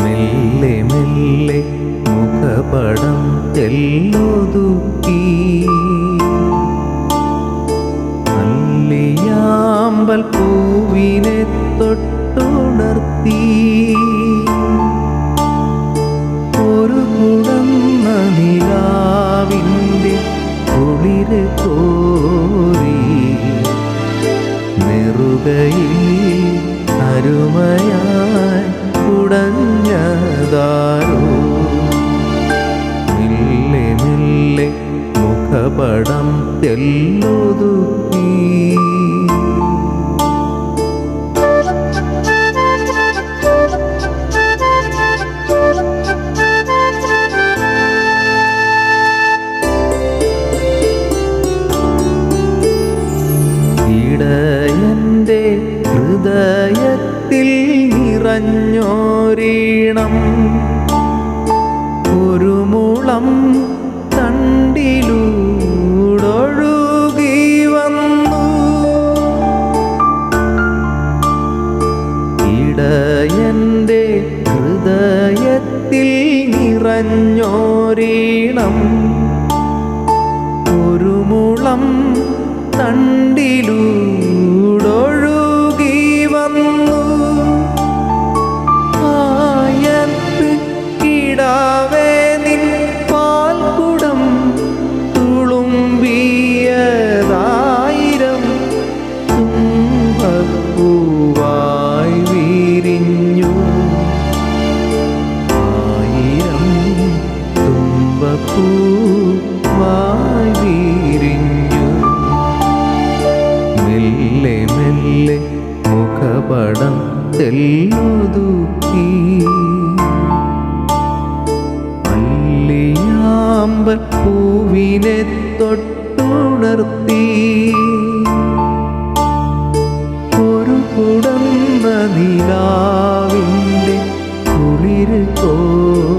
മെല്ലെ മെല്ലെ മുഖപടം തെല്ലൊതുക്കി അല്ലിയാമ്പൽ പൂവിനെ തൊട്ടുണർത്തി ഒരു കുടന്ന നിലാവിൻ്റെ കുളിര് കോരി നെറുകയിൽ അരുമയായി കുടഞ്ഞതാരോ മെല്ലെ മെല്ലെ മുഖപടം തെല്ലൊതുക്കി ഇടയൻ്റെ ഹൃദയത്തിൽ നിറഞ്ഞോരീണം ഒരു മുളം തണ്ടിലൂടൊഴുകി വന്നു ഇടയൻ്റെ ഹൃദയത്തിൽ നിറഞ്ഞോരീണം ഒരു മുളം തണ്ടിലൂടൊഴുകി വന്നു ആയത്ത് കിടാവേ നിൻ പാൽക്കുടം തുളുമ്പിയതായിരം തുമ്പപ്പൂവായി വിരിഞ്ഞു ആയിരം തുമ്പപ്പൂവായി വിരിഞ്ഞു മെല്ലെ മെല്ലെ മുഖപടം തെല്ലൊതുക്കി അല്ലിയാമ്പൽ പൂവിനെ തൊട്ടുണർത്തി ഒരു കുടന്ന നിലാവിൻ്റെ കുളിര്